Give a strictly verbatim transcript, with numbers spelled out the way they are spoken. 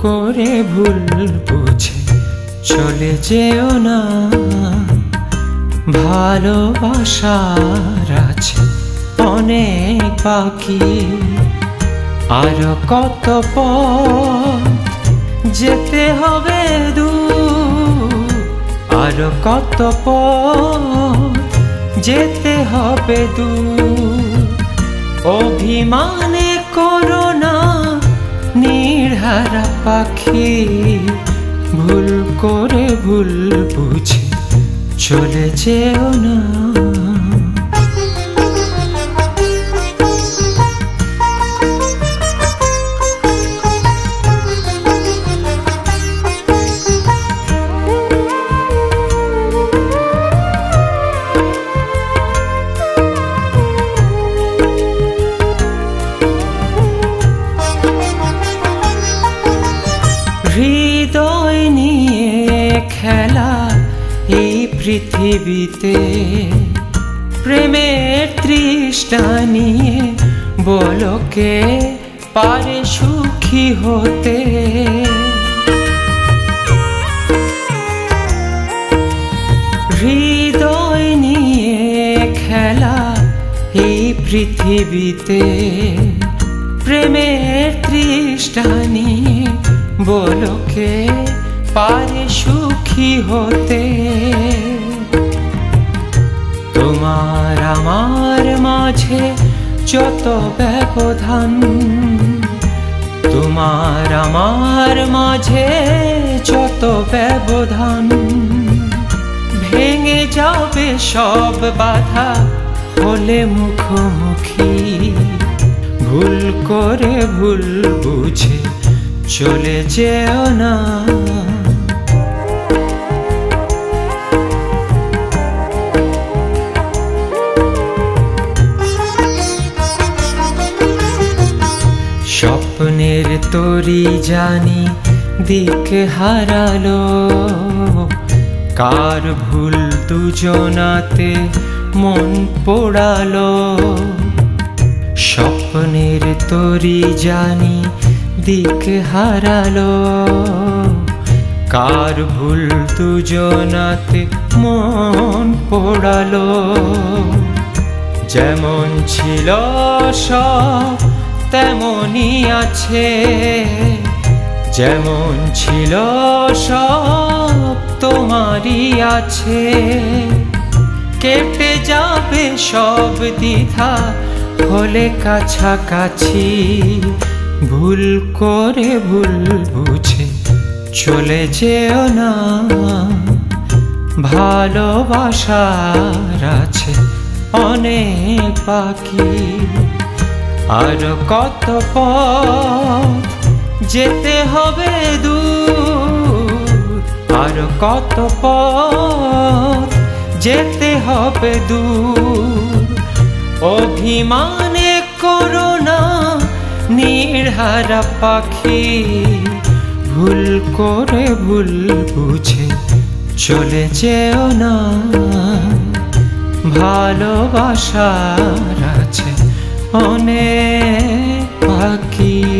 করে ভুল বুঝে চলে যেও না। ভালোবাসার আছে অনেক বাকি, আর কত পথ যেতে হবে দূর, আর কত পথ যেতে হবে দূর। অভিমানে করো না নির্হারা পাখি, ভুল করে ভুল বুঝে চলে যেও না। হৃদয় নিয়ে খেলা এই পৃথিবীতে, প্রেমের তৃষ্ণা নিয়ে বলো কে পারে সুখী হতে। হৃদয় নিয়ে খেলা এই পৃথিবীতে, প্রেমের তৃষ্ণা নিয়ে বলো কে পারে সুখী হতে। তোমার আমার মাঝে যত ব্যবধান, তোমার আমার মাঝে যত ব্যবধান, ভেঙে যাবে সব বাধা হলে মুখোমুখি। ভুল করে ভুল বুঝে চলে যেও না। স্বপ্নের তরি জানি দিক হারালো, কার ভুল দুজনাতে মন পোড়ালো। স্বপ্নের তরি জানি দিক হারালো, কার ভুল দুজনাতে মন পোড়ালো। যেমন ছিল সব তেমনই আছে, যেমন ছিল সব তোমারই আছে। কেটে যাবে সব দ্বিধা হলে কাছাকাছি। ভুল করে ভুল বুঝে চলে যেও না। ভালোবাসার আছে অনেক বাকি, আর কত পথ যেতে হবে দূর, আর কত পথ যেতে হবে দূর। অভিমানে করো না নির্হারা পাখি, ভুল করে ভুল বুঝে চলে যেও না। ভালোবাসার আছে অনেক বাকি।